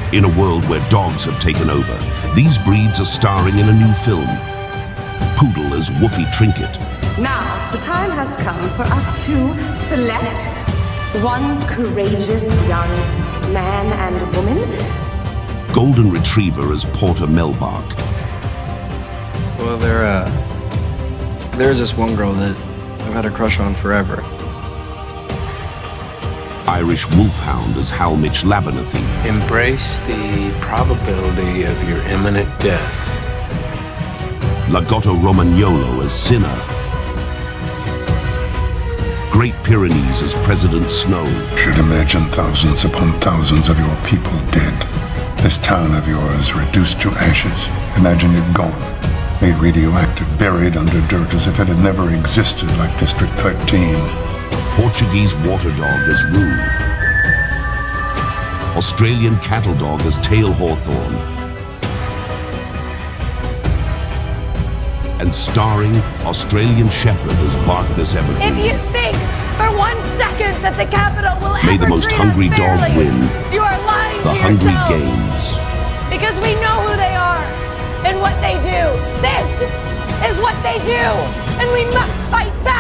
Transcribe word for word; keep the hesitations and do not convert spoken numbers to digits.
In a world where dogs have taken over, these breeds are starring in a new film. Poodle as Woofy Trinket. Now, the time has come for us to select one courageous young man and woman. Golden Retriever as Porter Melbark. Well, there, uh, there's this one girl that I've had a crush on forever. Irish Wolfhound as Halmich Labernathy. Embrace the probability of your imminent death. Lagotto Romangnolo as Sinner. Great Pyrenees as President Snow. Should imagine thousands upon thousands of your people dead. This town of yours reduced to ashes. Imagine it gone, made radioactive, buried under dirt as if it had never existed, like District thirteen. Portuguese Water Dog as Rue. Australian Cattle Dog as Tail Hawthorne. And starring Australian Shepherd as Barkness Evergreen. If you think for one second that the capital will May ever the most treat hungry us dog fairly, win. you are lying The to Hungry yourself. Games. Because we know who they are and what they do. This is what they do, and we must fight back.